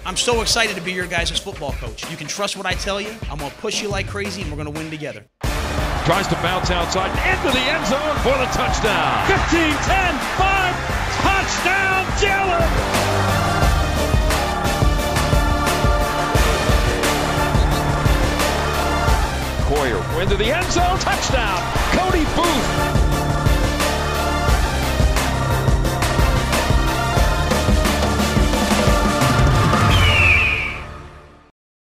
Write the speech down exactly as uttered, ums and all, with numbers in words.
I'm so excited to be your guys' football coach. You can trust what I tell you. I'm going to push you like crazy, and we're going to win together. Tries to bounce outside into the end zone for the touchdown. fifteen, ten, five, touchdown, Jalen! Coyer into the end zone, touchdown. Cody Booth.